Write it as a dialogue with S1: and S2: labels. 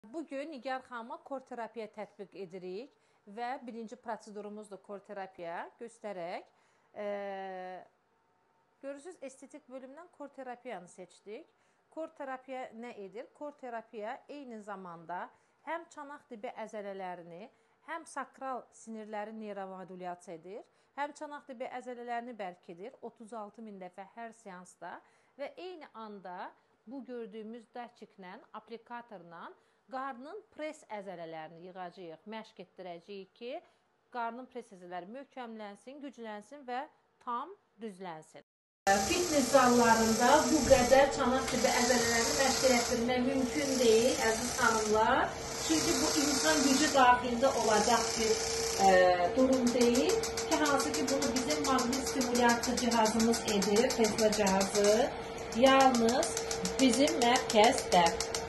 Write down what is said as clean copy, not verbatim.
S1: Bugün Nigar xanıma kor terapiya tətbiq edirik və birinci prosedurumuzdur kor terapiya göstərək. Görürsünüz, estetik bölümdən kor terapiyanı seçdik. Kor terapiya nə edir? Kor terapiya eyni zamanda həm çanaq dibi əzələlərini, həm sakral sinirləri neyromodulyasiya edir, həm çanaq dibi əzələlərini bərkidir 36 min dəfə hər seansda və eyni anda bu gördüyümüz dərçiklə, aplikatorla qarnın pres əzələlərini yığacağıq, məşq etdirəcəyik ki, qarnın pres əzələləri möhkəmlənsin, güclənsin və tam düzlənsin. Fitness zallarında bu qədər çanaq tipi əzələlərini məşq etdirmək mümkün deyil, əziz xanımlar. Çünki bu insan gücü daxilində olacaq bir durum deyil ki, hansı ki bunu bizim maqnit stimulyator cihazımız edir, Tesla cihazı, yalnız bizim mərkəzdə.